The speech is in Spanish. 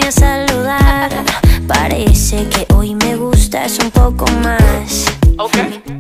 a saludar. Parece que hoy me gustas un poco más. Ok.